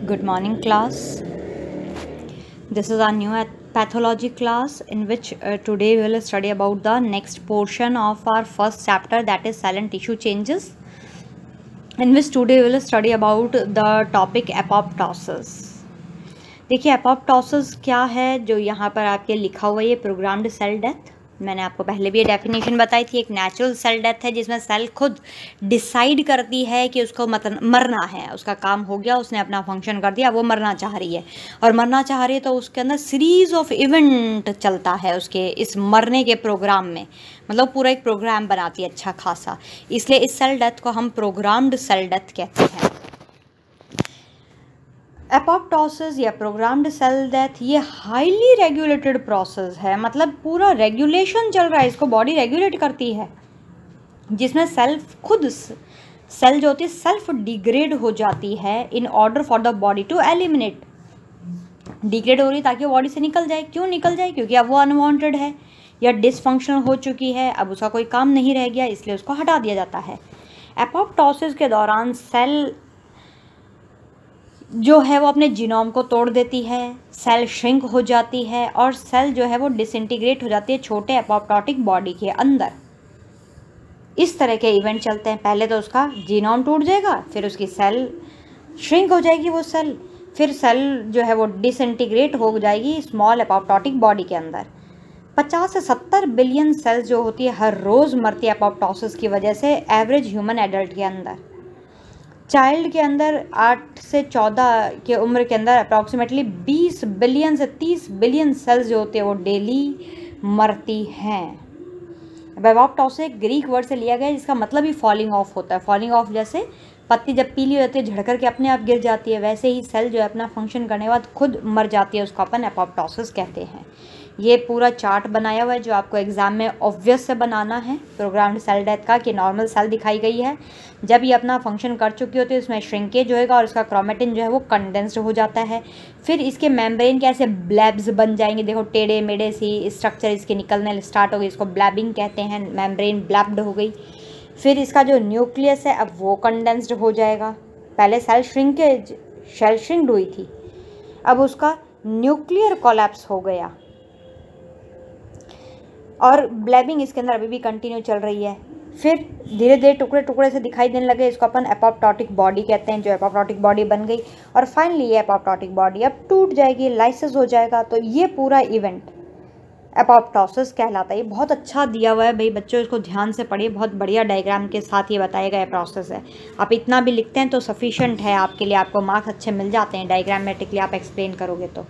Good morning, class. This is our new pathology class in which today we will study about the next portion of our first chapter, that is cell and tissue changes, in which today we will study about the topic apoptosis. देखिए apoptosis क्या है, जो यहाँ पर आपके लिखा हुआ है, ये प्रोग्राम्ड सेल डेथ। मैंने आपको पहले भी ये डेफिनेशन बताई थी। एक नेचुरल सेल डेथ है जिसमें सेल खुद डिसाइड करती है कि उसको मरना है, उसका काम हो गया, उसने अपना फंक्शन कर दिया, वो मरना चाह रही है। और मरना चाह रही है तो उसके अंदर सीरीज ऑफ इवेंट चलता है उसके इस मरने के प्रोग्राम में, मतलब पूरा एक प्रोग्राम बनाती है अच्छा खासा। इसलिए इस सेल डेथ को हम प्रोग्राम्ड सेल डेथ कहते हैं। एपोप्टोसिस या प्रोग्राम्ड सेल डेथ ये हाईली रेगुलेटेड प्रोसेस है, मतलब पूरा रेगुलेशन चल रहा है, इसको बॉडी रेगुलेट करती है, जिसमें सेल जो होती है सेल्फ डिग्रेड हो जाती है in order for the body to eliminate. Degrade हो रही है ताकि वो बॉडी से निकल जाए। क्यों निकल जाए? क्योंकि अब वो अनवांटेड है या डिसफंक्शनल हो चुकी है, अब उसका कोई काम नहीं रह गया, इसलिए उसको हटा दिया जाता है। एपोप्टोसिस के दौरान सेल जो है वो अपने जीनोम को तोड़ देती है, सेल श्रिंक हो जाती है और सेल जो है वो डिसइंटीग्रेट हो जाती है छोटे एपोप्टोटिक बॉडी के अंदर। इस तरह के इवेंट चलते हैं। पहले तो उसका जीनोम टूट जाएगा, फिर उसकी सेल श्रिंक हो जाएगी वो सेल, फिर सेल जो है वो डिसइंटीग्रेट हो जाएगी स्मॉल एपोप्टोटिक बॉडी के अंदर। 50 से 70 बिलियन सेल्स जो होती है हर रोज़ मरती है एपोप्टोसिस की वजह से एवरेज ह्यूमन एडल्ट के अंदर। चाइल्ड के अंदर 8 से 14 के उम्र के अंदर अप्रॉक्सीमेटली 20 बिलियन से 30 बिलियन सेल्स जो होते हैं वो डेली मरती हैं। एपोप्टोसिस ग्रीक वर्ड से लिया गया है जिसका मतलब ही फॉलिंग ऑफ होता है। फॉलिंग ऑफ जैसे पत्ती जब पीली हो जाती है झड़कर के अपने आप गिर जाती है, वैसे ही सेल जो है अपना फंक्शन करने के बाद खुद मर जाती है, उसको अपन एपोप्टोसिस कहते हैं। ये पूरा चार्ट बनाया हुआ है जो आपको एग्जाम में ऑब्वियस से बनाना है प्रोग्राम्ड सेल डेथ का, कि नॉर्मल सेल दिखाई गई है, जब ये अपना फंक्शन कर चुकी होती है उसमें श्रिंकेज होएगा और इसका क्रोमेटिन जो है वो कंडेंस्ड हो जाता है। फिर इसके मेम्ब्रेन के ऐसे ब्लैब्स बन जाएंगे, देखो टेढ़े मेढ़े सी स्ट्रक्चर इसके निकलने स्टार्ट हो गई, इसको ब्लैबिंग कहते हैं। मेम्ब्रेन ब्लैब्ड हो गई। फिर इसका जो न्यूक्लियस है अब वो कंडेंस्ड हो जाएगा। पहले सेल श्रिंक्ड हुई थी, अब उसका न्यूक्लियर कोलैप्स हो गया और ब्लैबिंग इसके अंदर अभी भी कंटिन्यू चल रही है। फिर धीरे धीरे टुकड़े टुकड़े से दिखाई देने लगे, इसको अपन एपोप्टोटिक बॉडी कहते हैं, जो एपोप्टोटिक बॉडी बन गई। और फाइनली ये एपोप्टोटिक बॉडी अब टूट जाएगी, लाइसिस हो जाएगा। तो ये पूरा इवेंट एपोप्टोसिस कहलाता है। ये बहुत अच्छा दिया हुआ है भाई बच्चों, इसको ध्यान से पढ़िए, बहुत बढ़िया डायग्राम के साथ ये बताया गया प्रोसेस है। आप इतना भी लिखते हैं तो सफिशिएंट है आपके लिए, आपको मार्क्स अच्छे मिल जाते हैं डायग्रामेटिकली आप एक्सप्लेन करोगे तो।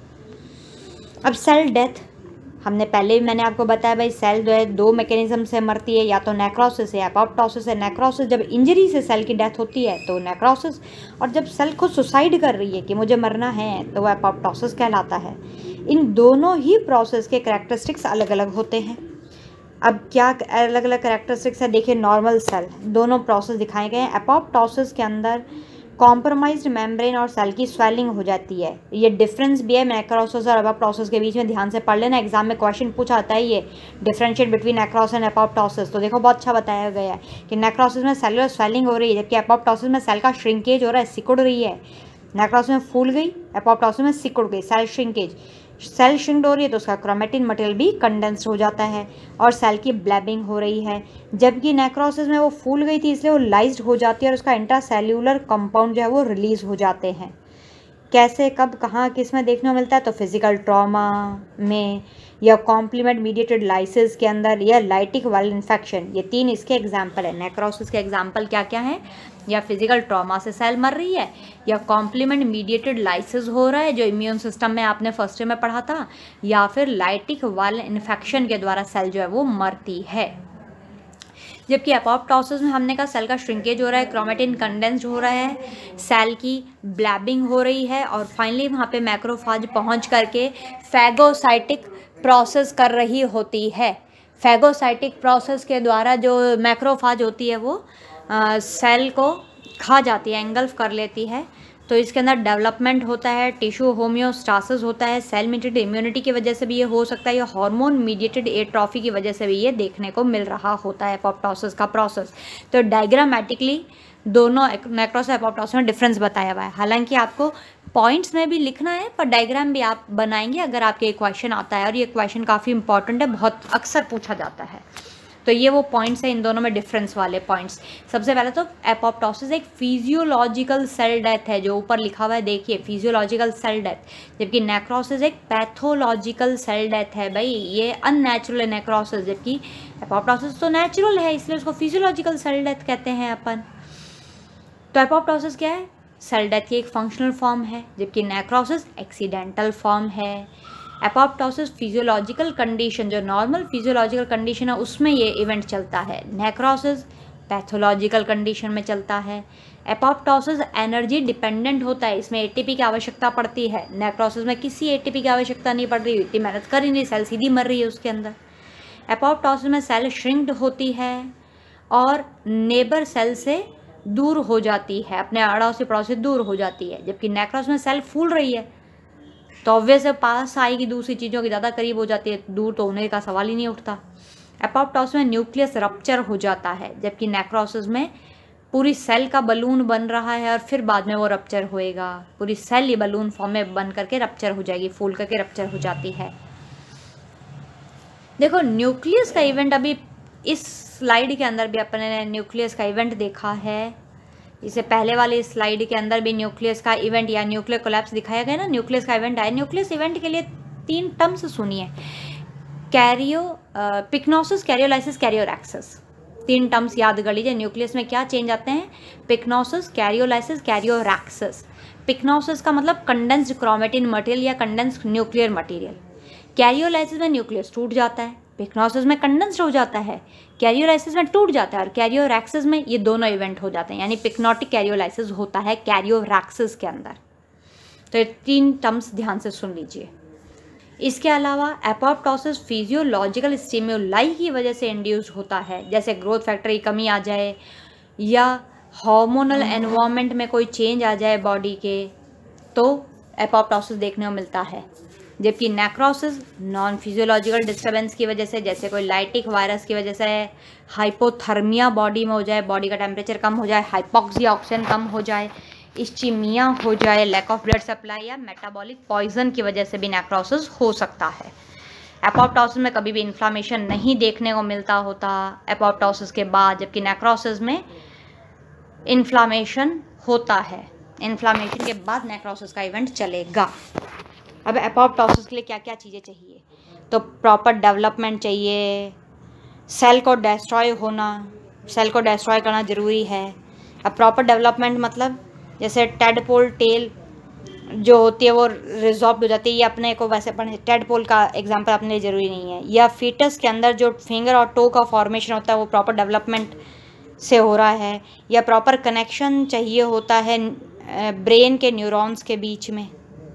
अब सेल डेथ हमने पहले भी मैंने आपको बताया भाई, सेल जो है 2 मैकेनिज्म से मरती है, या तो नेक्रोसिस या एपोप्टोसिस है। नेक्रोसिस जब इंजरी से सेल की डेथ होती है तो नेक्रोसिस, और जब सेल खुद सुसाइड कर रही है कि मुझे मरना है तो वो एपोप्टोसिस कहलाता है। इन दोनों ही प्रोसेस के कैरेक्टरिस्टिक्स अलग अलग होते हैं। अब क्या अलग अलग कैरेक्टरिस्टिक्स है देखिए। नॉर्मल सेल दोनों प्रोसेस दिखाए गए हैं। एपोप्टोसिस के अंदर कॉम्प्रोमाइज्ड मेम्ब्रेन और सेल की स्वेलिंग हो जाती है। ये डिफरेंस भी है नेक्रोसिस और एपोप्टोसिस के बीच में, ध्यान से पढ़ लेना, एग्जाम में क्वेश्चन पूछा आता है ये differentiate between necrosis and apoptosis. तो देखो बहुत अच्छा बताया गया है कि नेक्रोसिस में सेलुलर स्वेलिंग हो रही है, जबकि एपोप्टोसिस में सेल का श्रिंकेज हो रहा है, सिकुड़ रही है। नेक्रोसिस में फूल गई, एपोप्टोसिस में सिकुड़ गई, सेल श्रिंकेज। सेल श्रिंक्ड हो रही है तो उसका क्रोमेटिन मटेरियल भी कंडेंस्ड हो जाता है और सेल की ब्लैबिंग हो रही है। जबकि नेक्रोसिस में वो फूल गई थी इसलिए वो लाइज्ड हो जाती है और उसका इंट्रासेल्यूलर कंपाउंड जो है वो रिलीज हो जाते हैं। कैसे, कब, कहाँ, किस में देखने को मिलता है? तो फिजिकल ट्रॉमा में, या कॉम्प्लीमेंट मीडिएटेड लाइसिस के अंदर, या लाइटिक वायरल इन्फेक्शन। ये 3 इसके एग्जाम्पल है। नेक्रोसिस के एग्जाम्पल क्या क्या हैं? या फिजिकल ट्रॉमा से सेल मर रही है, या कॉम्प्लीमेंट मीडिएटेड लाइसिस हो रहा है जो इम्यून सिस्टम में आपने फर्स्ट ईयर में पढ़ा था, या फिर लाइटिक वायरल इन्फेक्शन के द्वारा सेल जो है वो मरती है। जबकि एपोप्टोसिस में हमने कहा सेल का श्रिंकेज हो रहा है, क्रोमेटिन कंडेंस्ड हो रहा है, सेल की ब्लैबिंग हो रही है और फाइनली वहाँ पे मैक्रोफाज पहुँच करके फैगोसाइटिक प्रोसेस कर रही होती है। फैगोसाइटिक प्रोसेस के द्वारा जो मैक्रोफाज होती है वो सेल को खा जाती है, एंगल्फ कर लेती है। तो इसके अंदर डेवलपमेंट होता है, टिश्यू होम्योस्टासिस होता है, सेल मीडिएटेड इम्यूनिटी की वजह से भी ये हो सकता है, या हार्मोन मीडिएटेड एट्रोफी की वजह से भी ये देखने को मिल रहा होता है एपोप्टोसिस का प्रोसेस। तो डायग्रामेटिकली दोनों नेक्रोसिस एपोप्टोसिस में डिफरेंस बताया हुआ है। हालांकि आपको पॉइंट्स में भी लिखना है, पर डायग्राम भी आप बनाएंगे अगर आपके क्वेश्चन आता है, और ये क्वेश्चन काफ़ी इंपॉर्टेंट है, बहुत अक्सर पूछा जाता है। तो ये वो पॉइंट्स है इन दोनों में डिफरेंस वाले पॉइंट्स। सबसे पहले तो एपोप्टोसिस एक फिजियोलॉजिकल सेल डेथ है, जो ऊपर लिखा हुआ है देखिए, फिजियोलॉजिकल सेल डेथ, जबकि नेक्रोसिस एक पैथोलॉजिकल सेल डेथ है। भाई ये अननेचुरल है नेक्रोसिस, जबकि एपोप्टोसिस तो नेचुरल है, इसलिए उसको फिजियोलॉजिकल सेल डेथ कहते हैं अपन। तो एपोप्टोसिस क्या है? सेल डेथ की एक फंक्शनल फॉर्म है, जबकि नेक्रोसिस एक्सीडेंटल फॉर्म है। एपोप्टोसिस फिजियोलॉजिकल कंडीशन, जो नॉर्मल फिजियोलॉजिकल कंडीशन है उसमें ये इवेंट चलता है। नेक्रोसिस पैथोलॉजिकल कंडीशन में चलता है। एपोप्टोसिस एनर्जी डिपेंडेंट होता है, इसमें एटीपी की आवश्यकता पड़ती है। नेक्रोसिस में किसी एटीपी की आवश्यकता नहीं पड़ रही, इतनी मेहनत कर ही नहीं, सेल सीधी मर रही है उसके अंदर। एपोप्टोसिस में सेल श्रिंक्ड होती है और नेबर सेल से दूर हो जाती है, अपने अड़ोसी पड़ोसी से दूर हो जाती है। जबकि नेक्रोसिस में सेल फूल रही है तो ऑब्वियस पास आएगी, दूसरी चीज़ों की ज़्यादा करीब हो जाती है, दूर तो होने का सवाल ही नहीं उठता। एपोप्टोसिस में न्यूक्लियस रप्चर हो जाता है, जबकि नेक्रोसिस में पूरी सेल का बलून बन रहा है और फिर बाद में वो रप्चर होएगा। पूरी सेल ही बलून फॉर्म में बन करके रप्चर हो जाएगी, फूल करके रप्चर हो जाती है। देखो न्यूक्लियस का इवेंट, अभी इस स्लाइड के अंदर भी अपने न्यूक्लियस का इवेंट देखा है, इससे पहले वाली स्लाइड के अंदर भी न्यूक्लियस का इवेंट या न्यूक्लियर कोलैप्स दिखाया गया ना, न्यूक्लियस का इवेंट आया। न्यूक्लियस इवेंट के लिए 3 टर्म्स सुनिए, पिक्नोसिस, कैरियोलाइसिस, कैरियोरैक्सिस। 3 टर्म्स याद कर लीजिए। न्यूक्लियस में क्या चेंज आते हैं? पिक्नोसिस, कैरियोलाइसिस, कैरियोरैक्सिस। पिक्नोसिस का मतलब कंडेंस्ड क्रोमेटिन मटेरियल या कंडेंस्ड न्यूक्लियर मटेरियल। कैरियोलाइसिस में न्यूक्लियस टूट जाता है, पिक्नोसिस में कंडेंस्ड हो जाता है, कैरियोलाइसिस में टूट जाता है, और कैरियोरैक्सिस में ये दोनों इवेंट हो जाते हैं, यानी पिक्नोटिक कैरियोलाइसिस होता है कैरियोरैक्सिस के अंदर। तो ये 3 टर्म्स ध्यान से सुन लीजिए। इसके अलावा एपोप्टोसिस फिजियोलॉजिकल स्टिमुलाई की वजह से इंड्यूस होता है, जैसे ग्रोथ फैक्टर की कमी आ जाए या हार्मोनल एनवायरनमेंट में कोई चेंज आ जाए बॉडी के, तो एपोप्टोसिस देखने को मिलता है। जबकि नेक्रोसिस नॉन फिजियोलॉजिकल डिस्टर्बेंस की वजह से, जैसे कोई लाइटिक वायरस की वजह से हाइपोथर्मिया बॉडी में हो जाए, बॉडी का टेम्परेचर कम हो जाए, हाइपोक्सिया, ऑक्सीजन कम हो जाए, इस्चीमिया हो जाए, लैक ऑफ ब्लड सप्लाई या मेटाबॉलिक पॉइजन की वजह से भी नेक्रोसिस हो सकता है। एपोप्टोसिस में कभी भी इन्फ्लामेशन नहीं देखने को मिलता होता एपोप्टोसिस के बाद, जबकि नेक्रोसिस में इन्फ्लामेशन होता है। इन्फ्लामेशन के बाद नेक्रोसिस का इवेंट चलेगा। अब एपोप्टोसिस के लिए क्या क्या चीज़ें चाहिए? तो प्रॉपर डेवलपमेंट चाहिए, सेल को डिस्ट्रॉय होना, सेल को डिस्ट्रॉय करना ज़रूरी है। अब प्रॉपर डेवलपमेंट मतलब जैसे टेडपोल टेल जो होती है वो रिजॉल्व हो जाती है, ये अपने को वैसे पढ़ने, टेडपोल का एग्जांपल अपने लिए ज़रूरी नहीं है। या फीटस के अंदर जो फिंगर और टो का फॉर्मेशन होता है वो प्रॉपर डेवलपमेंट से हो रहा है। या प्रॉपर कनेक्शन चाहिए होता है ब्रेन के न्यूरॉन्स के बीच में।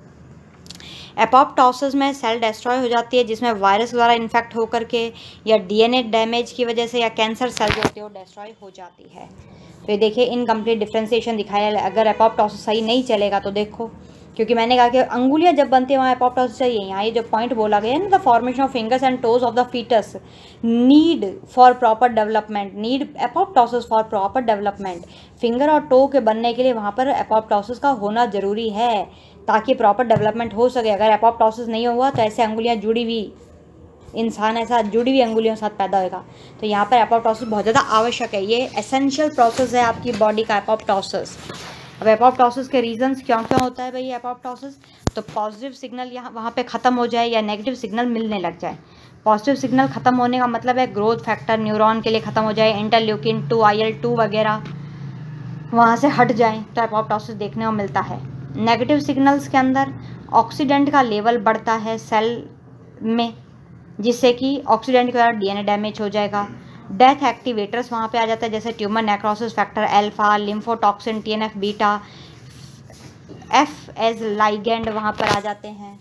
एपोप्टोसिस में सेल डिस्ट्रॉय हो जाती है, जिसमें वायरस द्वारा इन्फेक्ट होकर के या डीएनए डैमेज की वजह से या कैंसर सेल जो होती है वो डिस्ट्रॉय हो जाती है। तो ये देखिए इनकम्प्लीट डिफ्रेंसिएशन दिखाया है। अगर एपोप्टोसिस सही नहीं चलेगा तो देखो, क्योंकि मैंने कहा कि अंगुलियां जब बनती है वहाँ एपोप्टोसिस चाहिए। यहाँ ये जो पॉइंट बोला गया है ना, the formation of fingers and toes of the foetus need for proper development, need apoptosis for proper development. Finger और टो के बनने के लिए वहाँ पर एपोप्टोसिस का होना ज़रूरी है ताकि प्रॉपर डेवलपमेंट हो सके। अगर एपोप्टोसिस नहीं हुआ तो ऐसे अंगुलियाँ जुड़ी हुई इंसान ऐसा जुड़ी हुई अंगुलियों के साथ पैदा होगा। तो यहाँ पर एपोप्टोसिस बहुत ज़्यादा आवश्यक है, ये एसेंशियल प्रोसेस है आपकी बॉडी का एपोप्टोसिस। अब एपोप्टोसिस के रीजंस क्यों क्यों होता है भाई एपोप्टोसिस? तो पॉजिटिव सिग्नल यहाँ वहाँ पे ख़त्म हो जाए या नेगेटिव सिग्नल मिलने लग जाए। पॉजिटिव सिग्नल ख़त्म होने का मतलब है ग्रोथ फैक्टर न्यूरॉन के लिए ख़त्म हो जाए, इंटरल्यूकिन 2, IL-2 वगैरह वहाँ से हट जाए तो एपोप्टोसिस देखने को मिलता है। नेगेटिव सिग्नल्स के अंदर ऑक्सीडेंट का लेवल बढ़ता है सेल में, जिससे कि ऑक्सीडेंट के द्वारा डीएनए डैमेज हो जाएगा। डेथ एक्टिवेटर्स वहाँ पे आ जाता है, जैसे tumour necrosis factor alpha, lymphotoxin, TNF beta, F as ligand वहाँ पर आ जाते हैं।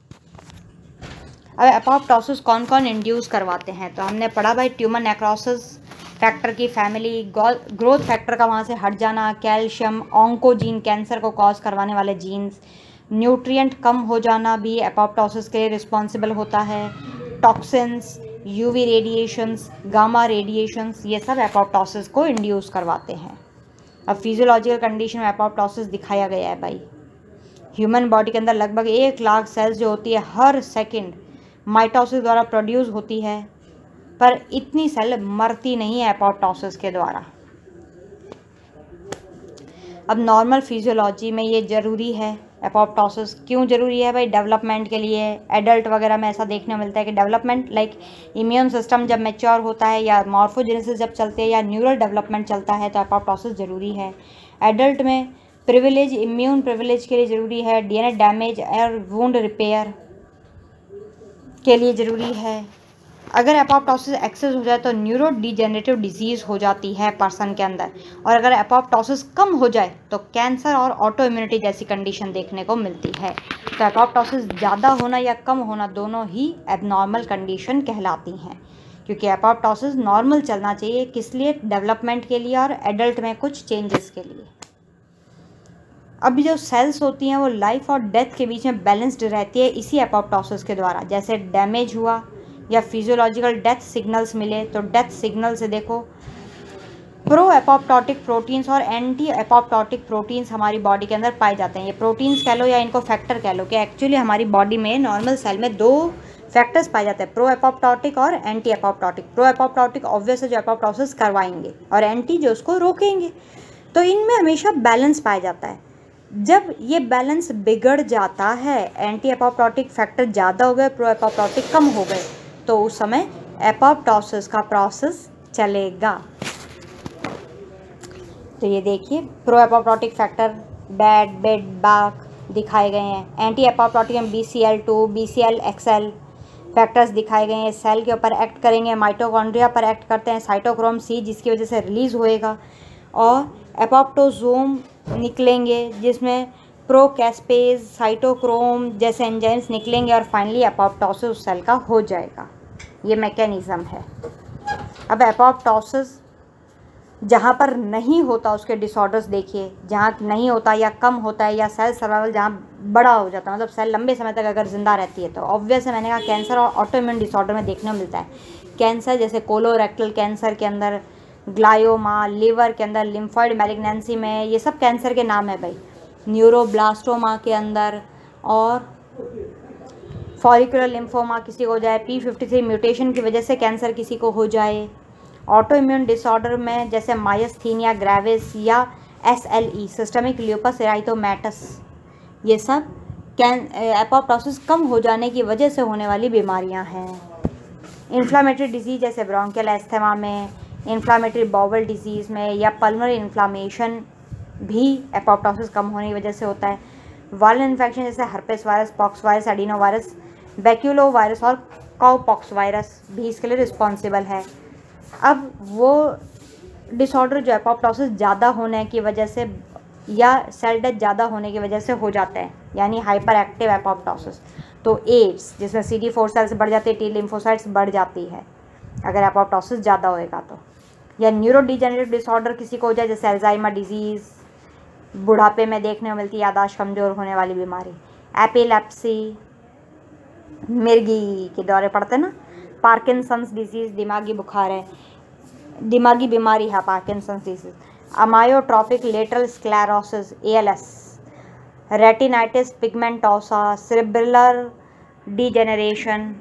अब एपोप्टोसिस कौन कौन इंड्यूस करवाते हैं? तो हमने पढ़ा भाई ट्यूमर नेक्रोसिस फैक्टर की फैमिली, ग्रोथ फैक्टर का वहाँ से हट जाना, कैल्शियम, ऑन्कोजीन कैंसर को कॉज करवाने वाले जीन्स, न्यूट्रिएंट कम हो जाना भी एपोप्टोसिस के लिए रिस्पॉन्सिबल होता है, toxins, UV radiations, gamma radiations, ये सब एपोप्टोसिस को इंड्यूस करवाते हैं। अब फिजियोलॉजिकल कंडीशन में एपोप्टोसिस दिखाया गया है भाई। ह्यूमन बॉडी के अंदर लगभग 1 लाख सेल्स जो होती है हर सेकंड माइटोसिस द्वारा प्रोड्यूस होती है, पर इतनी सेल मरती नहीं है एपोप्टोसिस के द्वारा। अब नॉर्मल फिजियोलॉजी में ये ज़रूरी है। एपोप्टोसिस क्यों ज़रूरी है भाई? डेवलपमेंट के लिए। एडल्ट वगैरह में ऐसा देखने मिलता है कि डेवलपमेंट लाइक इम्यून सिस्टम जब मैच्योर होता है या मॉर्फोजेनेसिस जब चलते हैं या न्यूरल डेवलपमेंट चलता है तो एपोप्टोसिस ज़रूरी है। एडल्ट में प्रिविलेज, इम्यून प्रिविलेज के लिए ज़रूरी है। डीएनए डैमेज और वुंड रिपेयर के लिए ज़रूरी है। अगर एपोप्टोसिस एक्सेस हो जाए तो न्यूरो डिजेनरेटिव डिजीज़ हो जाती है पर्सन के अंदर, और अगर एपोप्टोसिस कम हो जाए तो कैंसर और ऑटो इम्यूनिटी जैसी कंडीशन देखने को मिलती है। तो एपोप्टोसिस ज़्यादा होना या कम होना दोनों ही एबनॉर्मल कंडीशन कहलाती हैं, क्योंकि एपोप्टोसिस नॉर्मल चलना चाहिए। किस लिए? डेवलपमेंट के लिए और एडल्ट में कुछ चेंजेस के लिए। अब जो सेल्स होती हैं वो लाइफ और डेथ के बीच में बैलेंस्ड रहती है इसी एपोप्टोसिस के द्वारा। जैसे डैमेज हुआ या फिजियोलॉजिकल डेथ सिग्नल्स मिले तो डेथ सिग्नल से देखो प्रो एपोप्टोटिक प्रोटीन्स और एंटी एपोप्टोटिक प्रोटीन्स हमारी बॉडी के अंदर पाए जाते हैं। ये प्रोटीन्स कह लो या इनको फैक्टर कह लो, कि एक्चुअली हमारी बॉडी में नॉर्मल सेल में 2 फैक्टर्स पाए जाते हैं, प्रो एपोप्टोटिक और anti apoptotic. Pro apoptotic obvious है जो एपोप्टोसिस करवाएंगे, और एंटी जो उसको रोकेंगे। तो इनमें हमेशा बैलेंस पाया जाता है। जब ये बैलेंस बिगड़ जाता है, एंटी एपोप्टोटिक फैक्टर ज़्यादा हो गए, प्रो एपोप्टोटिक कम हो गए, तो उस समय एपोप्टोसिस का प्रोसेस चलेगा। तो ये देखिए pro apoptotic factor bad, bed, bak दिखाए गए हैं। एंटी एपोप्टोटिक में BCL2, BCL-XL फैक्टर्स दिखाए गए हैं। सेल के ऊपर एक्ट करेंगे, माइटोकॉन्ड्रिया पर एक्ट करते हैं, साइटोक्रोम C जिसकी वजह से रिलीज़ होएगा, और एपोप्टोसोम निकलेंगे जिसमें प्रोकैस्पेज, साइटोक्रोम जैसे एंजाइम्स निकलेंगे, और फाइनली एपोप्टोसिस उस सेल का हो जाएगा। ये मैकेनिज़्म है। अब एपोप्टोसिस जहाँ पर नहीं होता उसके डिसऑर्डर्स देखिए। जहाँ नहीं होता या कम होता है, या सेल सर्वाइवल जहाँ बड़ा हो जाता है, मतलब सेल लंबे समय तक अगर जिंदा रहती है, तो ऑब्वियस है, मैंने कहा कैंसर और ऑटोइम्यून डिसऑर्डर में देखने को मिलता है। कैंसर जैसे कोलोरेक्टल कैंसर के अंदर, ग्लायोमा, लिवर के अंदर, लिम्फॉइड मैलिग्नेंसी में, ये सब कैंसर के नाम है भाई। न्यूरोब्लास्टोमा के अंदर, और फॉलिकुलर लिम्फोमा किसी को हो जाए, P53 म्यूटेशन की वजह से कैंसर किसी को हो जाए। ऑटो इम्यून डिसऑर्डर में जैसे मायस्थीनिया ग्रेविस या SLE, सिस्टमिक ल्यूपस एरिथेमेटस, ये सब एपोप्टोसिस कम हो जाने की वजह से होने वाली बीमारियां हैं। इन्फ्लामेटरी डिजीज़ जैसे ब्रोंकियल एस्थमा में, इन्फ्लामेटरी बाउल डिजीज़ में, या पल्मोनरी इन्फ्लामेशन भी एपोप्टोसिस कम होने की वजह से होता है। वायरल इन्फेक्शन जैसे herpes virus, pox virus, adenovirus, baculovirus और काउपॉक्स वायरस भी इसके लिए रिस्पॉन्सिबल है। अब वो डिसऑर्डर जो एपोप्टोसिस ज़्यादा होने की वजह से या सेल डेथ ज़्यादा होने की वजह से हो जाता है, यानी हाइपर एक्टिव एपोप्टोसिस। तो एड्स जिसमें CD4 सेल्स बढ़ जाती है, T लिम्फोसाइट्स बढ़ जाती है अगर एपोप्टोसिस ज़्यादा होएगा तो। या न्यूरो डिजेनरेटिव डिसऑर्डर किसी को हो जाए जैसे अल्जाइमर डिजीज़, बुढ़ापे में देखने को मिलती है यादाश्त कमज़ोर होने वाली बीमारी। एपिलेप्सी, मिर्गी के दौरे पड़ते हैं ना। पार्किंसंस डिजीज़, दिमागी बुखार है, दिमागी बीमारी है Parkinson's disease. Amyotrophic lateral sclerosis ALS, retinitis pigmentosa, cerebral degeneration.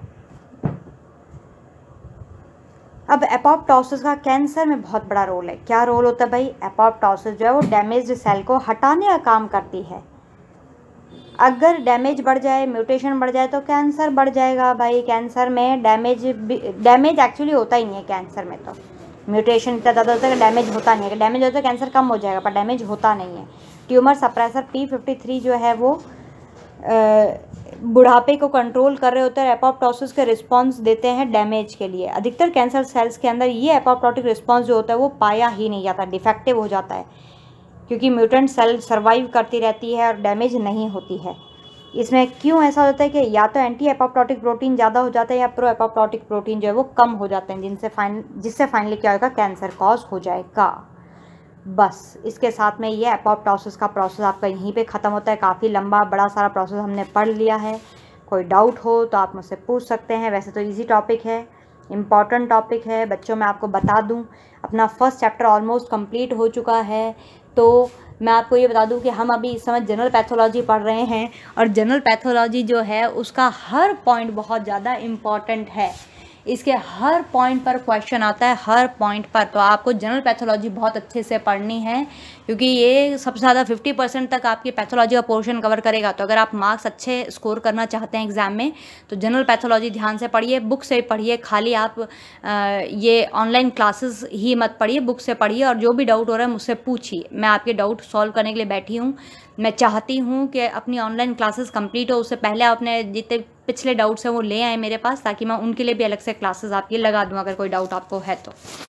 अब एपोप्टोसिस का कैंसर में बहुत बड़ा रोल है। क्या रोल होता है भाई? एपोप्टोसिस जो है वो डैमेज्ड सेल को हटाने का काम करती है। अगर डैमेज बढ़ जाए, म्यूटेशन बढ़ जाए तो कैंसर बढ़ जाएगा भाई। कैंसर में डैमेज एक्चुअली होता ही नहीं है। कैंसर में तो म्यूटेशन इतना ज़्यादा होता है कि डैमेज होता नहीं है। डैमेज होता है कैंसर कम हो जाएगा, पर डैमेज होता नहीं है। ट्यूमर सप्रेसर P53 जो है वो बुढ़ापे को कंट्रोल कर रहे होते हैं, एपोप्टोसिस के रिस्पांस देते हैं डैमेज के लिए। अधिकतर कैंसर सेल्स के अंदर ये एपोप्टोटिक रिस्पांस जो होता है वो पाया ही नहीं जाता, डिफेक्टिव हो जाता है, क्योंकि म्यूटेंट सेल सर्वाइव करती रहती है और डैमेज नहीं होती है। इसमें क्यों ऐसा होता है कि या तो एंटी एपोप्टोटिक प्रोटीन ज़्यादा हो जाता है या प्रो एपोप्टोटिक प्रोटीन जो है वो कम हो जाते हैं, जिससे फाइनली क्या होगा, कैंसर कॉज हो जाएगा। बस इसके साथ में ये एपोप्टोसिस का प्रोसेस आपका यहीं पे ख़त्म होता है। काफ़ी लंबा बड़ा सारा प्रोसेस हमने पढ़ लिया है। कोई डाउट हो तो आप मुझसे पूछ सकते हैं। वैसे तो इजी टॉपिक है, इम्पॉर्टेंट टॉपिक है। बच्चों मैं आपको बता दूं, अपना फर्स्ट चैप्टर ऑलमोस्ट कंप्लीट हो चुका है, तो मैं आपको ये बता दूं कि हम अभी इस समय जनरल पैथोलॉजी पढ़ रहे हैं और जनरल पैथोलॉजी जो है उसका हर पॉइंट बहुत ज़्यादा इम्पॉर्टेंट है। इसके हर पॉइंट पर क्वेश्चन आता है, हर पॉइंट पर। तो आपको जनरल पैथोलॉजी बहुत अच्छे से पढ़नी है क्योंकि ये सबसे ज़्यादा 50% तक आपकी पैथोलॉजी का पोर्शन कवर करेगा। तो अगर आप मार्क्स अच्छे स्कोर करना चाहते हैं एग्ज़ाम में तो जनरल पैथोलॉजी ध्यान से पढ़िए, बुक से पढ़िए। खाली आप ये ऑनलाइन क्लासेस ही मत पढ़िए, बुक से पढ़िए और जो भी डाउट हो रहा है मुझसे पूछिए। मैं आपके डाउट सॉल्व करने के लिए बैठी हूँ। मैं चाहती हूँ कि अपनी ऑनलाइन क्लासेस कंप्लीट हो, उससे पहले आप अपने जितने पिछले डाउट्स हैं वो ले आए मेरे पास, ताकि मैं उनके लिए भी अलग से क्लासेस आपकी लगा दूँ अगर कोई डाउट आपको है तो।